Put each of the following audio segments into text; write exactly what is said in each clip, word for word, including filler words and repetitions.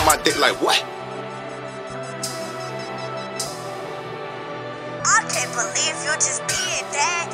my dick like what? I can't believe you just did that.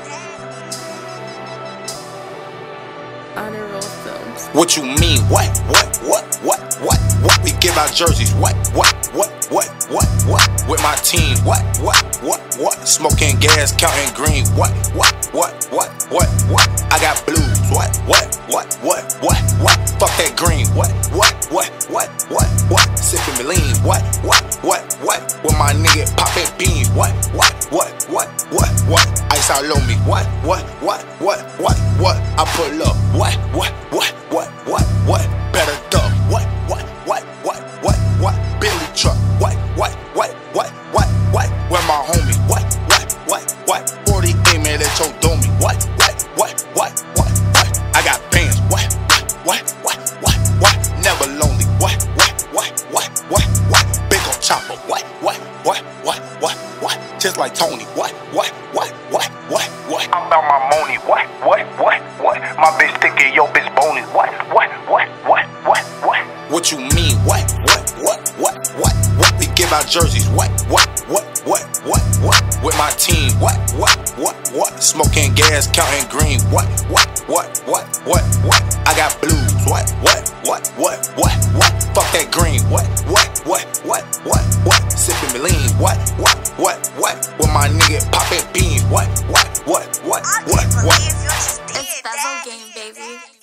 Honor Roll Films. What you mean? What? What? What? What? What? What? We give out jerseys. What? What? What? What? What? What? With my team. What? What? What? What? Smoking gas, counting green. What? What? What? What? What? What? I got blues. What? What? What? What? What? What? Fuck that green. What? What? What? What? What? What? Sipping me lean. What? What? What? What? With my nigga popping beans. What? What? What? What? What? What? Ice all on me. What? What? What? What? What? What? I pull up. What? What? What? What? What? What? Better duck. What? What? What? What? What? What? Billy truck. What? What? What? What? What? What? Where my homie? What? What? What? What? forty aiming at your dummy. What? What? What? What? What? What? I got bands. What? What? What? What? What? Never lonely. What? What? What? What? What? What? Big ol' chopper. What? What? What? What? What? What? Just like Tony. What? What? What? What? What? What? I'm about my money. What? What? What? What? My bitch sticky, yo bitch bony. What? What? What? What? What? What? What you mean? What? What? What? What? What? What? We give out jerseys. What? What? What? What? What? What? With my team. What? What? What? What? Smoking gas, counting green. What? What? What? What? What? What? I got blues. What? What? What? What? What? What? Fuck that green. What? What? What? What? What? What? Sipping me lean. What? What? What? What? With my nigga popping beans. What? What? What? What? I What? can't What? believe you just did It's that. Bezel Game, baby.